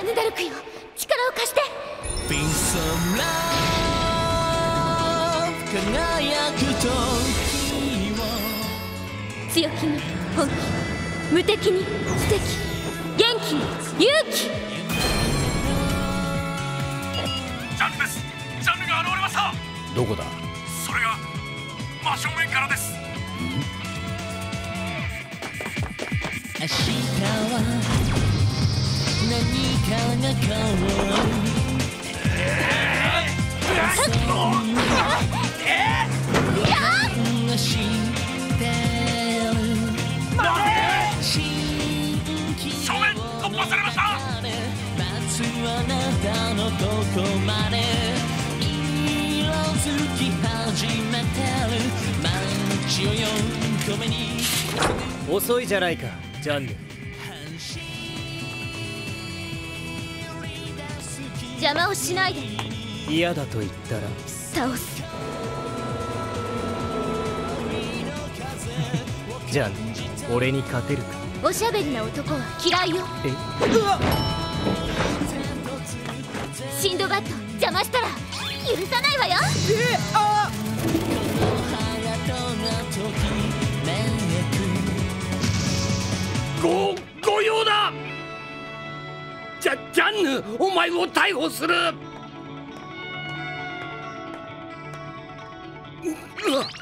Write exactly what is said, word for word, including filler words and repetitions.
ャンヌ・ダルクよ、力を貸して。 ピンソンラブ輝く時を、 強気に本気、無敵に素敵、元気に勇気。 ジャンヌです。ジャンヌが現れました。 どこだ？ それが真正面からです。 明日は何かが変わる。 正面突破されました。 待つあなたのどこまで色づき始めてる街をよんこめに。 遅いじゃないかジャンヌ。 邪魔をしないで。 嫌だと言ったら倒す。 ジャンヌ、俺に勝てるか？ おしゃべりな男は嫌いよ。 え？ シンドバッド邪魔したら許さないわよ。 えあご御用だ。ジャジャンヌ、お前を逮捕する。うわっ